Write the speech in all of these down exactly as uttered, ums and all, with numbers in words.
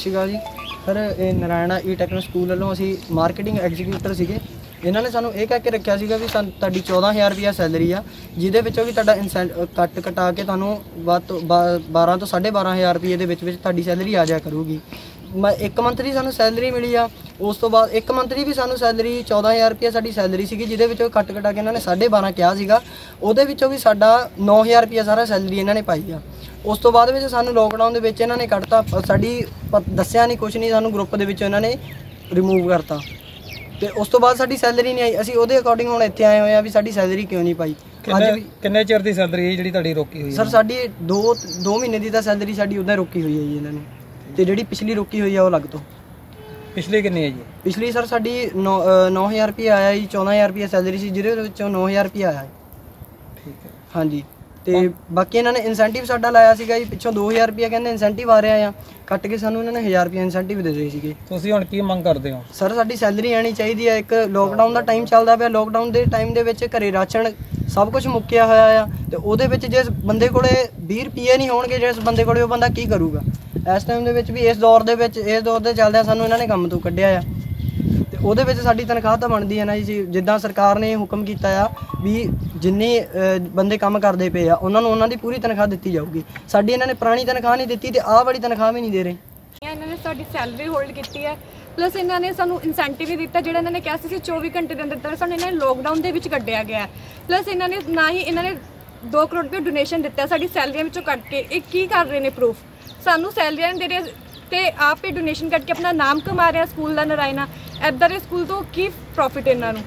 ਸ਼੍ਰੀ ਅਕਾਲ ਜੀ ਸਰ। ਇਹ ਨਾਰਾਇਣਾ ਈ techno school ਵੱਲੋਂ ਅਸੀਂ ਮਾਰਕੀਟਿੰਗ ਐਗਜ਼ੀਕਿਊਟਰ ਸੀਗੇ। ਇਹਨਾਂ ਨੇ ਸਾਨੂੰ ਇਹ ਕਹਿ ਕੇ ਰੱਖਿਆ ਸੀਗਾ ਵੀ ਸਾਨੂੰ ਤੁਹਾਡੀ ਚੌਦਾਂ ਹਜ਼ਾਰ ਰੁਪਈਆ ਸੈਲਰੀ ਆ, ਜਿਹਦੇ ਵਿੱਚੋਂ ਵੀ ਤੁਹਾਡਾ ਇਨਸੈਂਟ ਕੱਟ ਕਟਾ ਕੇ ਤੁਹਾਨੂੰ ਵੱਧ ਤੋਂ ਬਾਰਾਂ ਤੋਂ ਸਾਢੇ ਬਾਰਾਂ ਹਜ਼ਾਰ ਰੁਪਈਏ ਦੇ ਵਿੱਚ ਵਿੱਚ ਤੁਹਾਡੀ ਸੈਲਰੀ ਆ ਜਾਇਆ ਕਰੂਗੀ। ਮੈਂ ਇੱਕ ਮੰਥ ਦੀ ਸਾਨੂੰ ਸੈਲਰੀ ਮਿਲੀ ਆ, ਉਸ ਤੋਂ ਬਾਅਦ ਇੱਕ ਮੰਥ ਦੀ ਵੀ ਸਾਨੂੰ ਸੈਲਰੀ ਚੌਦਾਂ ਹਜ਼ਾਰ ਰੁਪਈਆ ਸਾਡੀ ਸੈਲਰੀ ਸੀਗੀ, ਜਿਹਦੇ ਵਿੱਚੋਂ ਕੱਟ ਕਟਾ ਕੇ ਇਹਨਾਂ ਨੇ ਸਾਢੇ ਬਾਰਾਂ ਕਿਹਾ ਸੀਗਾ। ਉਹਦੇ ਵਿੱਚੋਂ ਵੀ ਸਾਡਾ ਨੌ ਹਜ਼ਾਰ ਰੁਪਈਆ ਸਾਰਾ ਸੈਲਰੀ ਇਹਨਾਂ ਨੇ ਪਾਈ ਆ। ਉਸ ਤੋਂ ਬਾਅਦ ਵਿੱਚ ਸਾਨੂੰ ਲੋਕਡਾਊਨ ਦੇ ਵਿੱਚ ਇਹਨਾਂ ਨੇ ਕੱਢਤਾ, ਸਾਡੀ ਦੱਸਿਆ ਨਹੀਂ ਕੁਛ ਨਹੀਂ, ਸਾਨੂੰ ਗਰੁੱਪ ਦੇ ਵਿੱਚੋਂ ਇਹਨਾਂ ਨੇ ਰਿਮੂਵ ਕਰਤਾ ਤੇ ਉਸ ਤੋਂ ਬਾਅਦ ਸਾਡੀ ਸੈਲਰੀ ਨਹੀਂ ਆਈ। ਅਸੀਂ ਉਹਦੇ ਅਕੋਰਡਿੰਗ ਹੁਣ ਇੱਥੇ ਆਏ ਹੋਏ ਆ ਵੀ ਸਾਡੀ ਸੈਲਰੀ ਕਿਉਂ ਨਹੀਂ ਪਾਈ। ਅੱਜ ਵੀ ਕਿੰਨੇ ਚਿਰ ਦੀ ਸੈਲਰੀ ਹੈ ਜਿਹੜੀ ਤੁਹਾਡੀ ਰੋਕੀ ਹੋਈ ਹੈ? ਸਰ ਸਾਡੀ ਦੋ ਦੋ ਮਹੀਨੇ ਦੀ ਤਾਂ ਸੈਲਰੀ ਸਾਡੀ ਉੱਦਾਂ ਰੋਕੀ ਹੋਈ ਹੈ ਜੀ ਇਹਨਾਂ ਨੇ, ਤੇ ਜਿਹੜੀ ਪਿਛਲੀ ਰੋਕੀ ਹੋਈ ਆ ਉਹ ਅਲੱਗ ਤੋਂ। ਪਿਛਲੀ ਕਿੰਨੀ ਹੈ ਜੀ? ਪਿਛਲੀ ਸਰ ਸਾਡੀ ਨੌ ਨੌ ਹਜ਼ਾਰ ਰੁਪਈਆ ਆਇਆ ਜੀ, ਚੌਦਾਂ ਹਜ਼ਾਰ ਰੁਪਈਆ ਸੈਲਰੀ ਸੀ, ਜਿਹਦੇ ਵਿੱਚੋਂ ਨੌ ਹਜ਼ਾਰ ਰੁਪਈਆ ਆਇਆ। ਠੀਕ ਹੈ ਹਾਂਜੀ। ਤੇ ਬਾਕੀ ਇਹਨਾਂ ਨੇ ਇਨਸੈਂਟਿਵ ਸਾਡਾ ਲਾਇਆ ਸੀਗਾ ਜੀ, ਪਿੱਛੋਂ ਦੋ ਹਜ਼ਾਰ ਰੁਪਈਆ ਕਹਿੰਦੇ ਇਨਸੈਂਟਿਵ ਆ ਰਿਹਾ ਆ, ਕੱਟ ਕੇ ਸਾਨੂੰ ਇਹਨਾਂ ਨੇ ਹਜ਼ਾਰ ਰੁਪਈਆ ਇਨਸੈਂਟਿਵ ਦੇ ਰਹੇ ਸੀਗੇ। ਤੁਸੀਂ ਹੁਣ ਕੀ ਮੰਗ ਕਰਦੇ ਹੋ? ਸਰ ਸਾਡੀ ਸੈਲਰੀ ਆਣੀ ਚਾਹੀਦੀ ਹੈ। ਇੱਕ ਲੋਕਡਾਊਨ ਦਾ ਟਾਈਮ ਚੱਲਦਾ ਪਿਆ, ਲੋਕਡਾਊਨ ਦੇ ਟਾਈਮ ਦੇ ਵਿੱਚ ਘਰੇ ਰਾਸ਼ਨ ਸਭ ਕੁਝ ਮੁੱਕਿਆ ਹੋਇਆ ਆ, ਤੇ ਉਹਦੇ ਵਿੱਚ ਜਿਸ ਬੰਦੇ ਕੋਲੇ ਵੀਹ ਰੁਪਈਏ ਨਹੀਂ ਹੋਣਗੇ, ਜਿਸ ਬੰਦੇ ਕੋਲੇ ਉਹ ਬੰਦਾ ਕੀ ਕਰੂਗਾ ਇਸ ਟਾਈਮ ਦੇ ਵਿੱਚ ਵੀ। ਇਸ ਦੌਰ ਦੇ ਵਿੱਚ ਇਸ ਦੌਰ ਦੇ ਚੱਲਦਿਆਂ ਸਾਨੂੰ ਇਹਨਾਂ ਨੇ ਕੰਮ ਤੋਂ ਕੱਢਿਆ ਆ, ਤੇ ਉਹਦੇ ਵਿੱਚ ਸਾਡੀ ਤਨਖਾਹ ਤਾਂ ਬਣਦੀ ਹੈ ਨਾ ਜੀ। ਜਿੱਦਾਂ ਸਰਕਾਰ ਨੇ ਹੁਕਮ ਕੀਤਾ ਆ ਵੀ ਜਿੰਨੇ ਬੰਦੇ ਕੰਮ ਕਰਦੇ ਪਏ ਆ ਉਹਨਾਂ ਨੂੰ ਉਹਨਾਂ ਦੀ ਪੂਰੀ ਤਨਖਾਹ ਦਿੱਤੀ ਜਾਊਗੀ। ਸਾਡੀ ਇਹਨਾਂ ਨੇ ਪੁਰਾਣੀ ਤਨਖਾਹ ਨਹੀਂ ਦਿੱਤੀ ਤੇ ਆਹ ਵਾਲੀ ਤਨਖਾਹ ਵੀ ਨਹੀਂ ਦੇ ਰਹੇ। ਇਹਨਾਂ ਨੇ ਸਾਡੀ ਸੈਲਰੀ ਹੋਲਡ ਕੀਤੀ ਹੈ, ਪਲੱਸ ਇਹਨਾਂ ਨੇ ਸਾਨੂੰ ਇਨਸੈਂਟਿਵ ਵੀ ਦਿੱਤਾ, ਜਿਹੜਾ ਇਹਨਾਂ ਨੇ ਕਿਹਾ ਸੀ ਚੌਵੀ ਘੰਟੇ ਦੇ ਅੰਦਰ ਅੰਦਰ ਸਾਨੂੰ ਇਹਨਾਂ ਨੇ ਲੋਕਡਾਊਨ ਦੇ ਵਿੱਚ ਕੱਢਿਆ ਗਿਆ। ਪਲੱਸ ਇਹਨਾਂ ਨੇ ਨਾ ਹੀ ਇਹਨਾਂ ਨੇ ਦੋ ਕਰੋੜ ਰੁਪਏ ਡੋਨੇਸ਼ਨ ਦਿੱਤਾ ਸਾਡੀ ਸੈਲਰੀਆਂ ਵਿੱਚੋਂ ਕੱਟ ਕੇ। ਇਹ ਕੀ ਕਰ ਰਹੇ ਨੇ ਪ੍ਰੂਫ? ਸਾਨੂੰ ਸੈਲਰੀਆਂ ਨਹੀਂ ਦੇ ਰਹੇ ਤੇ ਆਪ ਹੀ ਡੋਨੇਸ਼ਨ ਕੱਟ ਕੇ ਆਪਣਾ ਨਾਮ ਕਮਾ ਰਿਹਾ ਸਕੂਲ ਦਾ ਨਾਰਾਇਣਾ। ਇੱਦਾਂ ਦੇ ਸਕੂਲ ਤੋਂ ਕੀ ਪ੍ਰੋਫਿਟ ਇਹਨਾਂ ਨੂੰ?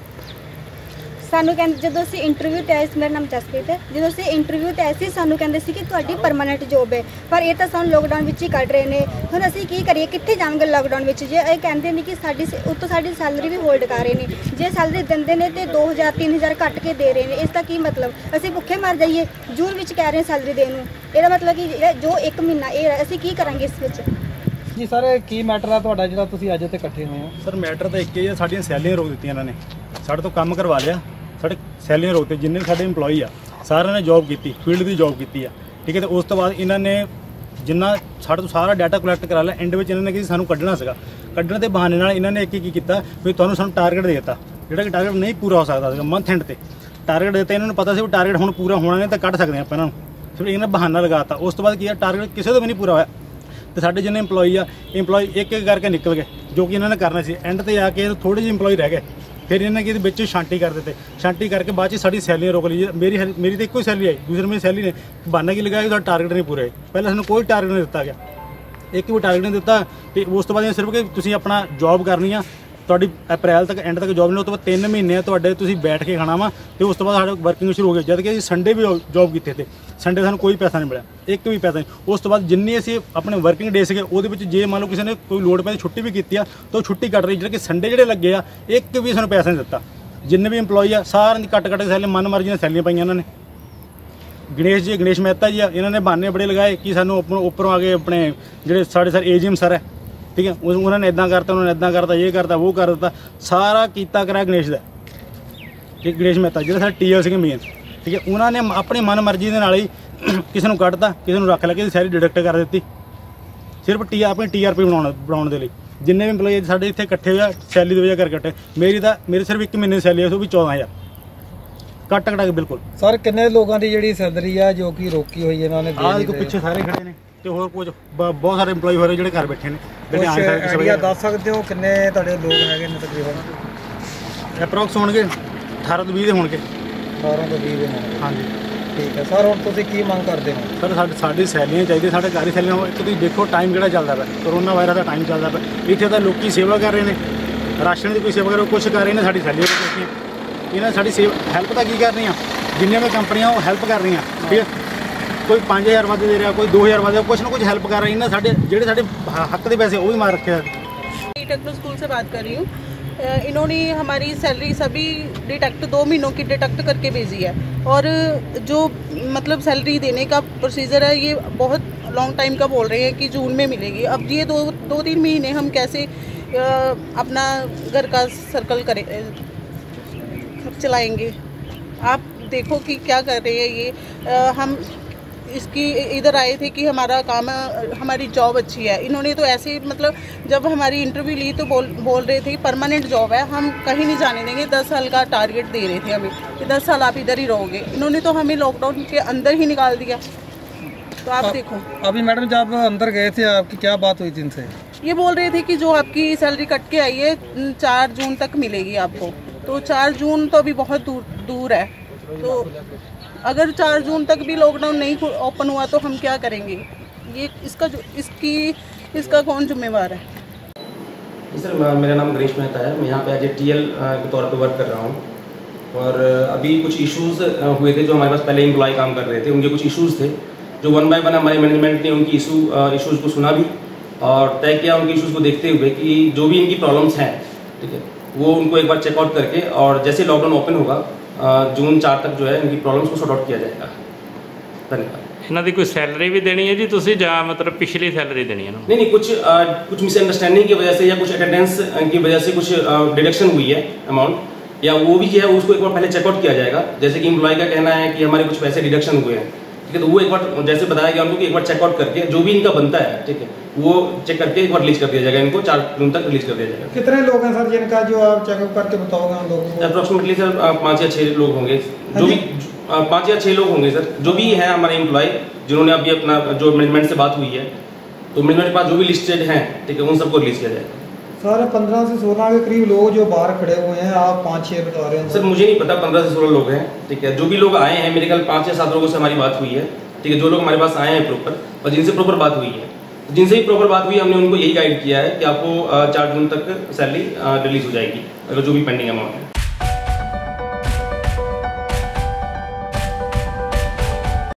ਸਾਨੂੰ ਕਹਿੰਦੇ ਜਦੋਂ ਅਸੀਂ ਇੰਟਰਵਿਊ 'ਤੇ ਆਏ ਸੀ, ਮੇਰਾ ਨਾਮ ਜਸਪ੍ਰੀਤ ਹੈ, ਜਦੋਂ ਅਸੀਂ ਇੰਟਰਵਿਊ 'ਤੇ ਆਏ ਸੀ ਸਾਨੂੰ ਕਹਿੰਦੇ ਸੀ ਕਿ ਤੁਹਾਡੀ ਪਰਮਾਨੈਂਟ ਜੋਬ ਹੈ, ਪਰ ਇਹ ਤਾਂ ਸਾਨੂੰ ਲੋਕਡਾਊਨ ਵਿੱਚ ਹੀ ਕੱਢ ਰਹੇ ਨੇ। ਹੁਣ ਅਸੀਂ ਕੀ ਕਰੀਏ, ਕਿੱਥੇ ਜਾਵਾਂਗੇ ਲੋਕਡਾਊਨ ਵਿੱਚ? ਜੇ ਇਹ ਕਹਿੰਦੇ ਨੇ ਕਿ ਸਾਡੀ ਉੱਤੋਂ ਸਾਡੀ ਸੈਲਰੀ ਵੀ ਹੋਲਡ ਕਰ ਰਹੇ ਨੇ, ਜੇ ਸੈਲਰੀ ਦਿੰਦੇ ਨੇ ਤੇ ਦੋ ਹਜ਼ਾਰ ਤਿੰਨ ਹਜ਼ਾਰ ਕੱਟ ਕੇ ਦੇ ਰਹੇ ਨੇ, ਇਸ ਦਾ ਕੀ ਮਤਲਬ? ਅਸੀਂ ਭੁੱਖੇ ਮਰ ਜਾਈਏ? ਜੂਨ ਵਿੱਚ ਕਹਿ ਰਹੇ ਸੈਲਰੀ ਦੇਣ ਨੂੰ, ਇਹਦਾ ਮਤਲਬ ਕਿ ਜੋ ਇੱਕ ਮਹੀਨਾ ਇਹ ਅਸੀਂ ਕੀ ਕਰਾਂਗੇ ਇਸ ਵਿੱਚ? ਜੀ ਸਰ ਕੀ ਮੈਟਰ ਆ ਤੁਹਾਡਾ ਜਿਹੜਾ ਤੁਸੀਂ ਅੱਜ ਇੱਥੇ ਇਕੱਠੇ ਹੋਏ ਹੋ? ਸਰ ਮੈਟਰ ਤਾਂ ਇੱਕ ਹੀ ਹੈ, ਸਾਡੀਆਂ ਸੈਲਰੀਆਂ ਰੋਕ ਦਿੱਤੀਆਂ ਇਹਨਾਂ ਨੇ, ਸਾਡੇ ਤੋਂ ਕੰਮ ਕਰਵਾ ਲਿਆ, ਸਾਡੇ ਸੈਲਰੀਆਂ ਰੋਕਤੇ। ਜਿੰਨੇ ਵੀ ਸਾਡੇ ਇੰਪਲੋਈ ਆ ਸਾਰਿਆਂ ਨੇ ਜੋਬ ਕੀਤੀ, ਫੀਲਡ ਦੀ ਜੋਬ ਕੀਤੀ ਆ, ਠੀਕ ਹੈ। ਤੇ ਉਸ ਤੋਂ ਬਾਅਦ ਇਹਨਾਂ ਨੇ ਜਿੰਨਾ ਸਾਡੇ ਤੋਂ ਸਾਰਾ ਡਾਟਾ ਕਲੈਕਟ ਕਰਾ ਲਿਆ, ਐਂਡ ਵਿੱਚ ਇਹਨਾਂ ਨੇ ਕਿ ਸਾਨੂੰ ਕੱਢਣਾ ਸੀਗਾ। ਕੱਢਣ ਦੇ ਬਹਾਨੇ ਨਾਲ ਇਹਨਾਂ ਨੇ ਇੱਕ ਕੀ ਕੀਤਾ ਵੀ ਤੁਹਾਨੂੰ ਸਾਨੂੰ ਟਾਰਗੇਟ ਦੇ ਦਿੱਤਾ, ਜਿਹੜਾ ਕਿ ਟਾਰਗੇਟ ਨਹੀਂ ਪੂਰਾ ਹੋ ਸਕਦਾ ਸੀਗਾ। ਮੰਥ ਐਂਡ ਤੇ ਟਾਰਗੇਟ ਦਿੱਤਾ, ਇਹਨਾਂ ਨੂੰ ਪਤਾ ਸੀ ਵੀ ਟਾਰਗੇਟ ਹੁਣ ਪੂਰਾ ਹੋਣਾ ਨਹੀਂ ਤਾਂ ਕੱਢ ਸਕਦੇ ਆਪਾਂ ਇਹਨਾਂ ਨੂੰ, ਸਿਰਫ ਇਹਨਾਂ ਨੇ ਬਹਾਨਾ ਲਗਾਤਾ। ਉਸ ਤੋਂ ਬਾਅਦ ਕੀ ਆ, ਟਾਰਗੇਟ ਕਿਸੇ ਤੋਂ ਵੀ ਨਹੀਂ ਪੂਰਾ ਹੋਇਆ, ਤੇ ਸਾਡੇ ਜਿੰਨੇ ਇੰਪਲੋਈ ਆ ਇੰਪਲੋਈ ਇੱਕ ਇੱਕ ਕਰਕੇ ਨਿਕਲ ਗਏ, ਜੋ ਕਿ ਇਹਨਾਂ ਨੇ ਕਰਨਾ ਸੀ। ਐਂਡ ਤੇ ਆ ਕੇ ਥੋੜ੍ਹੇ ਜਿਹੇ ਇੰਪਲੋਈ ਰਹਿ ਗਏ, ਫਿਰ ਇਹਨਾਂ ਨੇ ਇਹਦੇ ਵਿੱਚ ਸ਼ਾਂਤੀ ਕਰ ਦਿੱਤੇ। ਸ਼ਾਂਤੀ ਕਰਕੇ ਬਾਅਦ 'ਚ ਸਾਡੀ ਸੈਲਰੀ ਰੋਕ ਲਈ। ਮੇਰੀ ਮੇਰੀ ਤਾਂ ਇੱਕੋ ਹੀ ਸੈਲਰੀ ਆਈ, ਦੂਸਰੀ ਮੇਰੀ ਸੈਲਰੀ ਨੇ ਬਹਾਨਾ ਕੀ ਲਗਾਇਆ, ਤੁਹਾਡਾ ਟਾਰਗੇਟ ਨਹੀਂ ਪੂਰਾ ਹੋਏ। ਪਹਿਲਾਂ ਸਾਨੂੰ ਕੋਈ ਟਾਰਗੇਟ ਨਹੀਂ ਦਿੱਤਾ ਗਿਆ, ਇੱਕ ਵੀ ਟਾਰਗੇਟ ਨਹੀਂ ਦਿੱਤਾ। ਤੇ ਉਸ ਤੋਂ ਬਾਅਦ ਸਿਰਫ ਕਿ ਤੁਸੀਂ ਆਪਣਾ ਜੋਬ ਕਰਨੀ ਆ, ਤੁਹਾਡੀ ਅਪ੍ਰੈਲ ਤੱਕ ਐਂਡ ਤੱਕ ਜੋਬ ਨਹੀਂ, ਉਸ ਤੋਂ ਬਾਅਦ ਤਿੰਨ ਮਹੀਨੇ ਤੁਹਾਡੇ ਤੁਸੀਂ ਬੈਠ ਕੇ ਖਾਣਾ ਵਾ, ਤੇ ਉਸ ਤੋਂ ਬਾਅਦ ਸਾਡੇ ਵਰਕਿੰਗ ਸ਼ੁਰੂ ਹੋ ਗਈ। ਜਦ ਕਿ ਅਸੀਂ ਸੰਡੇ ਵੀ ਜੋਬ ਕੀਤੇ ਤੇ ਸੰਡੇ ਸਾਨੂੰ ਕੋਈ ਪੈਸਾ ਨਹੀਂ ਮਿਲਿਆ, ਇੱਕ ਵੀ ਪੈਸਾ ਨਹੀਂ। ਉਸ ਤੋਂ ਬਾਅਦ ਜਿੰਨੀ ਅਸੀਂ ਆਪਣੇ ਵਰਕਿੰਗ ਡੇ ਸੀਗੇ ਉਹਦੇ ਵਿੱਚ ਜੇ ਮੰਨ ਲਓ ਕਿਸੇ ਨੇ ਕੋਈ ਲੋੜ ਪੈ ਛੁੱਟੀ ਵੀ ਕੀਤੀ ਆ ਤਾਂ ਉਹ ਛੁੱਟੀ ਕੱਟ ਰਹੀ, ਜਿਹੜੇ ਕਿ ਸੰਡੇ ਜਿਹੜੇ ਲੱਗੇ ਆ ਇੱਕ ਵੀ ਸਾਨੂੰ ਪੈਸਾ ਨਹੀਂ ਦਿੱਤਾ। ਜਿੰਨੇ ਵੀ ਇੰਪਲੋਈ ਆ ਸਾਰਿਆਂ ਦੀ ਕੱਟ ਕੱਟ ਕੇ ਸੈਲਰੀ ਮਨ ਮਰਜ਼ੀ ਨਾਲ ਸੈਲਰੀਆਂ ਪਾਈਆਂ ਇਹਨਾਂ ਨੇ। ਗਣੇਸ਼ ਜੀ ਗਣੇਸ਼ ਮਹਿਤਾ ਜੀ ਆ, ਇਹਨਾਂ ਨੇ ਬਹਾਨੇ ਬੜੇ ਲਗਾਏ ਕਿ ਸਾਨੂੰ ਉੱਪਰੋਂ ਉੱਪਰੋਂ ਆ ਕੇ ਆਪਣੇ ਜਿਹੜੇ ਸਾਡੇ ਸਰ ਏਜੀਐਮ ਸਰ ਹੈ, ਠੀਕ ਹੈ, ਉਹਨਾਂ ਨੇ ਇੱਦਾਂ ਕਰਤਾ, ਉਹਨਾਂ ਨੇ ਇੱਦਾਂ ਕਰਤਾ, ਇਹ ਕਰਤਾ ਉਹ ਕਰ ਦਿੱਤਾ, ਸਾਰਾ ਕੀਤਾ ਕਰਾਇਆ ਗਣੇਸ਼ ਦਾ। ਠੀਕ, ਗਣੇਸ਼ ਮਹਿਤਾ ਜਿਹੜੇ ਸਾਡੇ ਟੀ ਐਲ ਸੀਗੇ ਮੇਨ, ਠੀਕ ਹੈ, ਉਹਨਾਂ ਨੇ ਆਪਣੀ ਮਨ ਮਰਜ਼ੀ ਦੇ ਨਾਲ ਹੀ ਕਿਸੇ ਨੂੰ ਕੱਢਤਾ, ਕਿਸੇ ਨੂੰ ਰੱਖ ਲਿਆ, ਕਿਸੇ ਸਾਰੀ ਡਿਡਕਟ ਕਰ ਦਿੱਤੀ, ਸਿਰਫ ਟੀ ਆਪਣੀ ਟੀ ਆਰ ਪੀ ਬਣਾਉਣ ਬਣਾਉਣ ਦੇ ਲਈ। ਜਿੰਨੇ ਵੀ ਇੰਪਲੋਈ ਸਾਡੇ ਇੱਥੇ ਇਕੱਠੇ ਹੋਇਆ ਸੈਲਰੀ ਦੀ ਵਜ੍ਹਾ ਕਰਕੇ ਇਕੱਠੇ, ਮੇਰੀ ਤਾਂ ਮੇਰੇ ਸਿਰਫ ਇੱਕ ਮਹੀਨੇ ਦੀ ਸੈਲਰੀ ਹੈ, ਉਹ ਵੀ ਚੌਦਾਂ ਹਜ਼ਾਰ ਕੱਟ ਕਟਾ ਕੇ ਬਿਲਕੁਲ। ਸਰ ਕਿੰਨੇ ਲੋਕਾਂ ਦੀ ਜਿਹੜੀ ਸੈਲਰੀ ਆ ਜੋ ਕਿ ਰੋਕੀ ਹੋਈ ਇਹਨਾਂ ਨੇ? ਆਹ ਦੇਖੋ ਪਿੱਛੇ ਸਾਰੇ ਖੜੇ ਨੇ, ਤੇ ਹੋਰ ਕੁਝ ਬਹੁਤ ਸਾਰੇ ਇੰਪਲੋਈ ਹੋ ਰਹੇ ਜਿਹੜੇ ਘਰ ਬੈਠੇ ਨੇ। ਆਈਡੀਆ ਦੱਸ ਸਕਦੇ ਹੋ ਕਿੰਨੇ ਤੁਹਾਡੇ ਲੋਕ ਹੈਗੇ ਨੇ? ਤਕਰੀਬਨ ਅਪਰੋਕਸ ਹੋਣਗੇ ਅਠਾਰਾਂ ਤੋਂ ਵੀਹ ਦੇ ਹੋਣਗੇ। ਅਠਾਰਾਂ ਤੋਂ ਵੀਹ ਦੇ ਹੋਣਗੇ, ਹਾਂਜੀ ਠੀਕ ਹੈ। ਸਰ ਹੁਣ ਤੁਸੀਂ ਕੀ ਮੰਗ ਕਰਦੇ ਹੋ? ਸਰ ਸਾਡੀ ਸਾਡੀ ਸੈਲਰੀਆਂ ਚਾਹੀਦੀਆਂ, ਸਾਡੇ ਘਰ ਹੀ ਸੈਲਰੀਆਂ। ਇੱਕ ਤੁਸੀਂ ਦੇਖੋ ਟਾਈਮ ਕਿਹੜਾ ਚੱਲਦਾ ਪਿਆ, ਕਰੋਨਾ ਵਾਇਰਸ ਦਾ ਟਾਈਮ ਚੱਲਦਾ ਪਿਆ, ਇੱਥੇ ਤਾਂ ਲੋਕੀ ਸੇਵਾ ਕਰ ਰਹੇ ਨੇ, ਰਾਸ਼ਨ ਦੀ ਕੋਈ ਸੇਵਾ ਕਰੋ, ਕੁਛ ਕਰ ਰਹੇ ਨੇ, ਸਾਡੀ ਸੈਲਰੀ ਰੱਖੀ ਇਹਨਾਂ ਸਾਡੀ ਸੇਵ ਹੈਲਪ ਤਾਂ ਕੀ ਕਰ ਰਹੀਆਂ, ਜਿੰਨੀਆਂ ਵੀ ਕੰਪਨੀਆਂ ਉਹ ਹੈਲਪ ਕਰ ਰਹੀਆਂ, ਠੀਕ ਹੈ। ਕੋਈ ਪੰਜ ਹਜ਼ਾਰ ਵੱਧ ਦੇ ਰਿਹਾ, ਕੋਈ ਦੋ ਹਜ਼ਾਰ ਵੱਧ, ਕੁਛ ਨਾ ਕੁछ हेल्प कर रही है ना। साढ़े जेडे साढ़े हक के पैसे वो भी मार रखे हैं। टेक्नो स्कूल से बात कर रही हूँ। इन्होंने हमारी सैलरी सभी डिटेक्ट दो महीनों की डिटेक्ट करके भेजी है, और जो मतलब सैलरी देने का प्रोसीजर है ये बहुत लॉन्ग टाइम का बोल रहे हैं कि जून में मिलेगी। अब ये दो दो तीन महीने हम कैसे अपना घर का सर्कल करें चलाएंगे? आप देखो कि क्या कर रहे हैं ये। आ, हम इसकी इधर आए थे कि हमारा काम हमारी जॉब अच्छी है। इन्होंने तो ऐसे मतलब जब हमारी इंटरव्यू ली तो बोल बोल रहे थे परमानेंट जॉब है, हम कहीं नहीं जाने देंगे। दस साल का टारगेट दे रहे थे हमें कि दस साल आप इधर ही रहोगे। इन्होंने तो हमें लॉकडाउन के अंदर ही निकाल दिया। तो आप देखो अभी मैडम जब अंदर गए थे आपकी क्या बात हुई थी इनसे? ये बोल रहे थे कि जो आपकी सैलरी कट के आई है चार जून तक मिलेगी आपको। तो चार जून तो अभी बहुत दूर दूर है। तो अगर चार जून तक भी लॉकडाउन नहीं ओपन हुआ तो हम क्या करेंगे? ये इसका जो इसकी इसका कौन जिम्मेवार है? सर मेरा नाम गणेश मेहता है। मैं यहाँ पे एज ए टी एल के तौर पे वर्क कर रहा हूँ। और अभी कुछ इश्यूज़ हुए थे जो हमारे पास पहले एम्प्लॉय काम कर रहे थे, उनके कुछ इश्यूज़ थे जो वन बाय वन हमारे मैनेजमेंट ने उनकी इशू इश्यूज़ को सुना भी और तय किया उनके इश्यूज़ को देखते हुए कि जो भी इनकी प्रॉब्लम्स हैं, ठीक है, वो उनको एक बार चेकआउट करके और जैसे लॉकडाउन ओपन होगा जून चार तक जो है इनकी प्रॉब्लम्स को सॉर्ट आउट किया जाएगा। धन्यवाद। ਇਹਨਾਂ ਦੀ ਕੋਈ सैलरी भी देनी है जी तुसी ਜਾਂ मतलब पिछली सैलरी देनी है ना? नहीं नहीं कुछ आ, कुछ मिसअंडरस्टैंडिंग की वजह से या कुछ अटेंडेंस की वजह से कुछ डिडक्शन हुई है अमाउंट, या वो भी जो है उसको एक बार पहले चेकआउट किया जाएगा। जैसे कि एम्प्लॉय का कहना है कि हमारे कुछ पैसे डिडक्शन हुए हैं, ठीक है, तो वो एक बार जैसे बताया गया उनको कि एक बार चेकआउट करके जो भी इनका बनता है, ठीक है, वो चेक करके एक बार रिलीज कर दिया जाएगा। इनको चार जून तक रिलीज कर दिया जाएगा। कितने लोग हैं सर जिनका जो आप चेकअप करके बताओगे हम लोगों को? अप्रोक्सीमेटली सर पाँच या छः लोग होंगे, जो भी पाँच या छः लोग होंगे सर, जो भी है हमारे एम्प्लॉय जिन्होंने अभी अपना जो मैनेजमेंट से बात हुई है, तो मैनेजमेंट के पास जो भी लिस्टेड हैं, ठीक है, उन सबको रिलीज किया जाएगा। सर पंद्रह से सोलह के करीब लोग जो बाहर खड़े हुए हैं, आप पाँच छः बता रहे हैं। सर मुझे नहीं पता, पंद्रह से सोलह लोग हैं, ठीक है। जो भी लोग आए हैं मेरे ख्याल पाँच या सात लोगों से हमारी बात हुई है, ठीक है, जो लोग हमारे पास आए हैं प्रॉपर और जिनसे प्रॉपर बात हुई है, जिनसे भी प्रॉपर बात हुई है, हमने उनको यही गाइड किया है कि आपको चार जून तक सैलरी रिलीज हो जाएगी अगर जो भी पेंडिंग अमाउंट है।